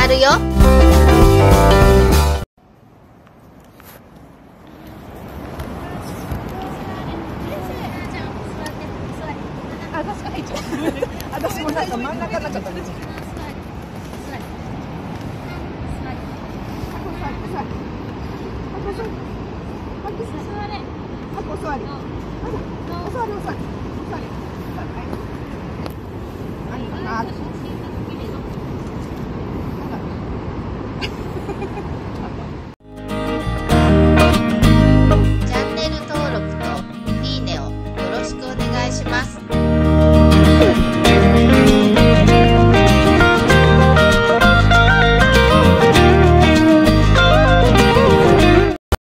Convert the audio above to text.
あるよ。 私が入っちゃう。私もなんか真ん中なかったね。お座り。